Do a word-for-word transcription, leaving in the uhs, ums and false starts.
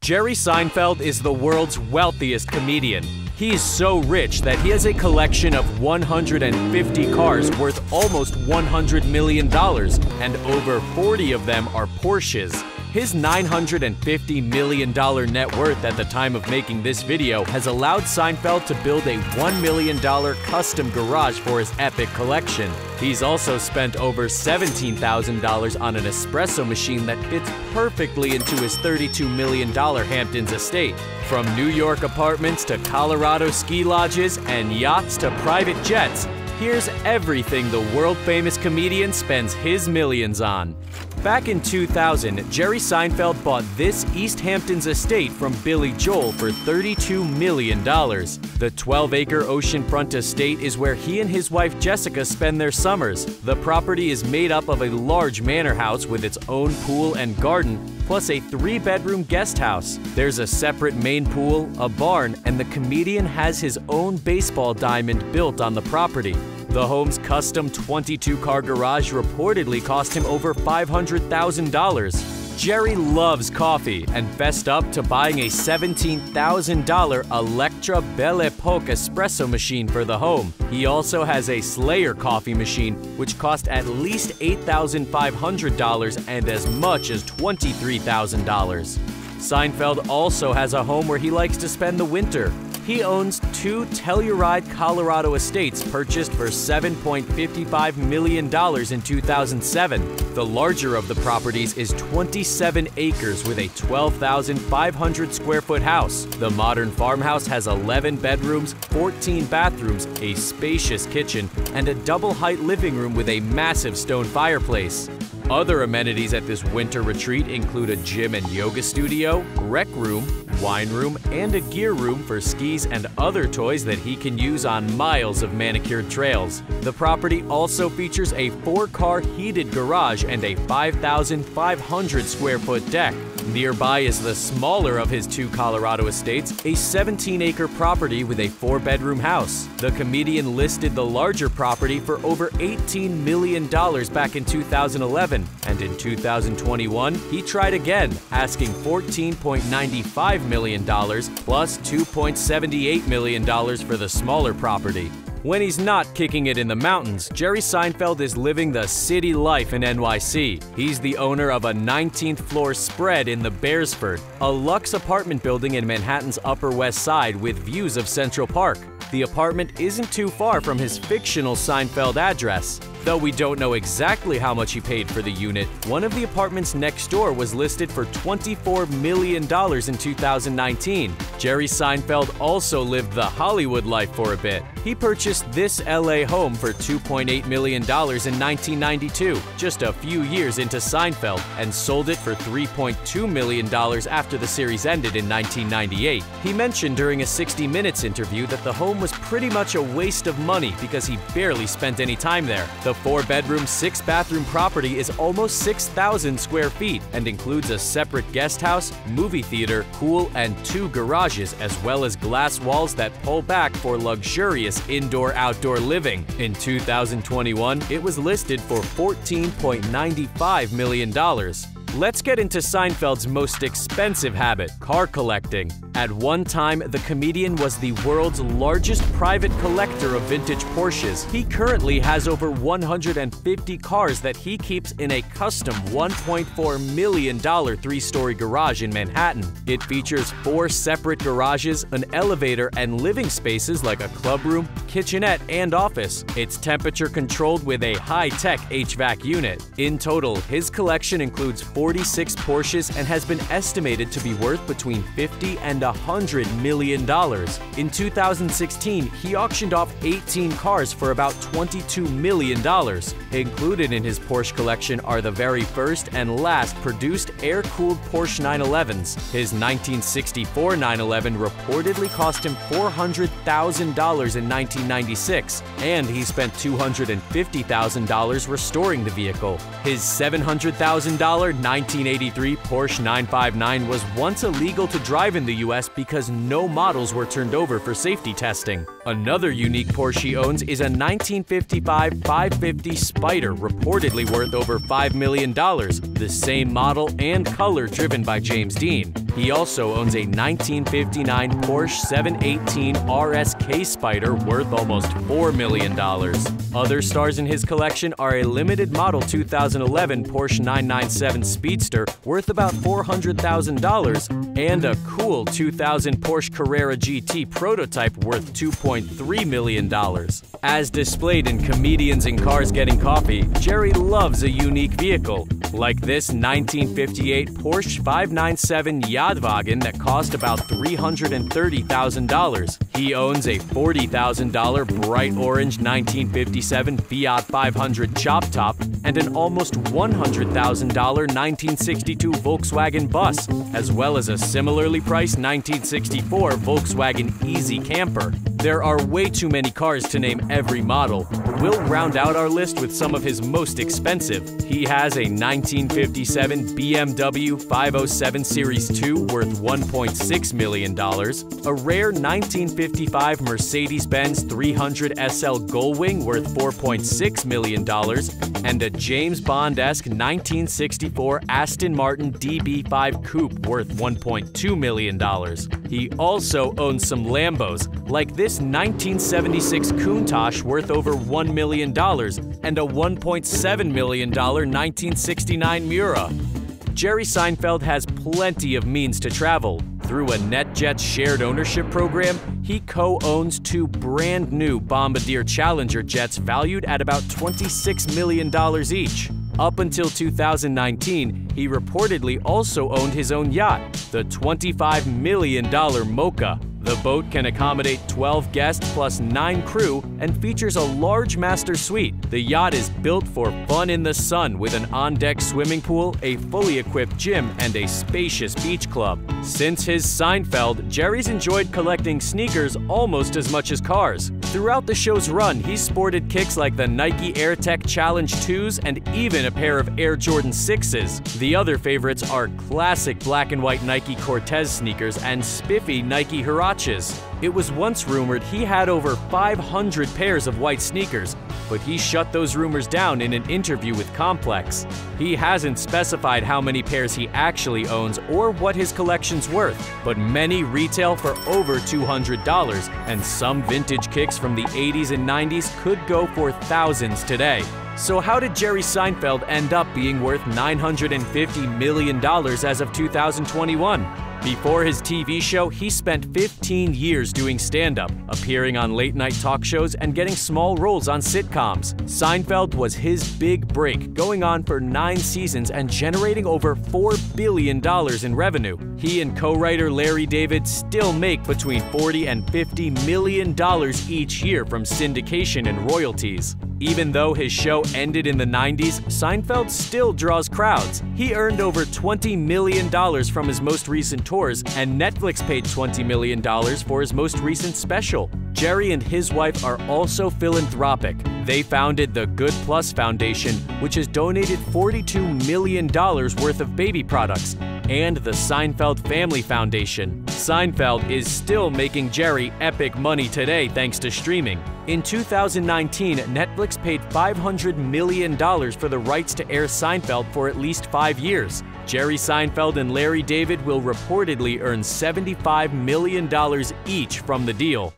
Jerry Seinfeld is the world's wealthiest comedian. He is so rich that he has a collection of one hundred fifty cars worth almost one hundred million dollars, and over forty of them are Porsches. His nine hundred fifty million dollar net worth at the time of making this video has allowed Seinfeld to build a one million dollar custom garage for his epic collection. He's also spent over seventeen thousand dollars on an espresso machine that fits perfectly into his thirty-two million dollar Hamptons estate. From New York apartments to Colorado ski lodges and yachts to private jets, here's everything the world-famous comedian spends his millions on. Back in two thousand, Jerry Seinfeld bought this East Hamptons estate from Billy Joel for thirty-two million dollars. The twelve acre oceanfront estate is where he and his wife Jessica spend their summers. The property is made up of a large manor house with its own pool and garden, plus a three bedroom guest house. There's a separate main pool, a barn, and the comedian has his own baseball diamond built on the property. The home's custom twenty-two car garage reportedly cost him over five hundred thousand dollars. Jerry loves coffee and fessed up to buying a seventeen thousand dollar Electra Belle Epoque espresso machine for the home. He also has a Slayer coffee machine, which cost at least eight thousand five hundred dollars and as much as twenty-three thousand dollars. Seinfeld also has a home where he likes to spend the winter. He owns two Telluride, Colorado estates purchased for seven point five five million dollars in two thousand seven. The larger of the properties is twenty-seven acres with a twelve thousand five hundred square foot house. The modern farmhouse has eleven bedrooms, fourteen bathrooms, a spacious kitchen, and a double-height living room with a massive stone fireplace. Other amenities at this winter retreat include a gym and yoga studio, rec room, wine room, and a gear room for skis and other toys that he can use on miles of manicured trails. The property also features a four-car heated garage and a five thousand five hundred square foot deck. Nearby is the smaller of his two Colorado estates, a seventeen acre property with a four bedroom house. The comedian listed the larger property for over eighteen million dollars back in two thousand eleven, and in two thousand twenty-one, he tried again, asking fourteen point nine five million dollars plus two point seven eight million dollars for the smaller property. When he's not kicking it in the mountains, Jerry Seinfeld is living the city life in N Y C. He's the owner of a nineteenth floor spread in the Beresford, a luxe apartment building in Manhattan's Upper West Side with views of Central Park. The apartment isn't too far from his fictional Seinfeld address. Though we don't know exactly how much he paid for the unit, one of the apartments next door was listed for twenty-four million dollars in two thousand nineteen. Jerry Seinfeld also lived the Hollywood life for a bit. He purchased this L A home for two point eight million dollars in nineteen ninety-two, just a few years into Seinfeld, and sold it for three point two million dollars after the series ended in nineteen ninety-eight. He mentioned during a sixty minutes interview that the home was pretty much a waste of money because he barely spent any time there. The four-bedroom, six-bathroom property is almost six thousand square feet and includes a separate guest house, movie theater, pool, and two garages, as well as glass walls that pull back for luxurious indoor-outdoor living. In two thousand twenty-one, it was listed for fourteen point nine five million dollars. Let's get into Seinfeld's most expensive habit, car collecting. At one time, the comedian was the world's largest private collector of vintage Porsches. He currently has over one hundred fifty cars that he keeps in a custom one point four million dollar three-story garage in Manhattan. It features four separate garages, an elevator, and living spaces like a club room, kitchenette, and office. It's temperature controlled with a high-tech H V A C unit. In total, his collection includes forty-six Porsches and has been estimated to be worth between fifty and one hundred million dollars. In two thousand sixteen, he auctioned off eighteen cars for about twenty-two million dollars. Included in his Porsche collection are the very first and last produced air-cooled Porsche nine elevens. His nineteen sixty-four nine eleven reportedly cost him four hundred thousand dollars in nineteen ninety-six, and he spent two hundred fifty thousand dollars restoring the vehicle. His seven hundred thousand dollar nineteen eighty-three Porsche nine fifty-nine was once illegal to drive in the U S because no models were turned over for safety testing. Another unique Porsche he owns is a nineteen fifty-five five fifty Spyder, reportedly worth over five million dollars, the same model and color driven by James Dean. He also owns a nineteen fifty-nine Porsche seven eighteen R S K Spider worth almost four million dollars. Other stars in his collection are a limited model two thousand eleven Porsche nine ninety-seven Speedster worth about four hundred thousand dollars and a cool two thousand Porsche Carrera G T prototype worth two point three million dollars. As displayed in Comedians in Cars Getting Coffee, Jerry loves a unique vehicle, like this nineteen fifty-eight Porsche five ninety-seven Jadwagen that cost about three hundred thirty thousand dollars. He owns a forty thousand dollar bright orange nineteen fifty-seven Fiat five hundred Chop Top and an almost one hundred thousand dollar nineteen sixty-two Volkswagen Bus, as well as a similarly priced nineteen sixty-four Volkswagen Easy Camper. There are way too many cars to name every model, but we'll round out our list with some of his most expensive. He has a nineteen fifty-seven B M W five oh seven Series two worth one point six million dollars, a rare nineteen fifty-five Mercedes-Benz three hundred S L Gullwing worth four point six million dollars, and a James Bond-esque nineteen sixty-four Aston Martin D B five Coupe worth one point two million dollars. He also owns some Lambos, like this nineteen seventy-six Countach worth over one million dollars and a one point seven million dollar nineteen sixty-nine Miura. Jerry Seinfeld has plenty of means to travel. Through a NetJets shared ownership program, he co-owns two brand new Bombardier Challenger jets valued at about twenty-six million dollars each. Up until two thousand nineteen, he reportedly also owned his own yacht, the twenty-five million dollar Mocha. The boat can accommodate twelve guests plus nine crew and features a large master suite. The yacht is built for fun in the sun with an on-deck swimming pool, a fully equipped gym, and a spacious beach club. Since his Seinfeld, Jerry's enjoyed collecting sneakers almost as much as cars. Throughout the show's run, he's sported kicks like the Nike Air Tech Challenge twos and even a pair of Air Jordan sixes. The other favorites are classic black and white Nike Cortez sneakers and spiffy Nike Huaraches. It was once rumored he had over five hundred pairs of white sneakers, but he shut those rumors down in an interview with Complex. He hasn't specified how many pairs he actually owns or what his collection's worth, but many retail for over two hundred dollars, and some vintage kicks from the eighties and nineties could go for thousands today. So how did Jerry Seinfeld end up being worth nine hundred fifty million dollars as of two thousand twenty-one? Before his T V show, he spent fifteen years doing stand-up, appearing on late-night talk shows and getting small roles on sitcoms. Seinfeld was his big break, going on for nine seasons and generating over four billion dollars in revenue. He and co-writer Larry David still make between forty and fifty million dollars each year from syndication and royalties. Even though his show ended in the nineties, Seinfeld still draws crowds. He earned over twenty million dollars from his most recent tours, and Netflix paid twenty million dollars for his most recent special. Jerry and his wife are also philanthropic. They founded the Good Plus Foundation, which has donated forty-two million dollars worth of baby products, and the Seinfeld Family Foundation. Seinfeld is still making Jerry epic money today thanks to streaming. In two thousand nineteen, Netflix paid five hundred million dollars for the rights to air Seinfeld for at least five years. Jerry Seinfeld and Larry David will reportedly earn seventy-five million dollars each from the deal.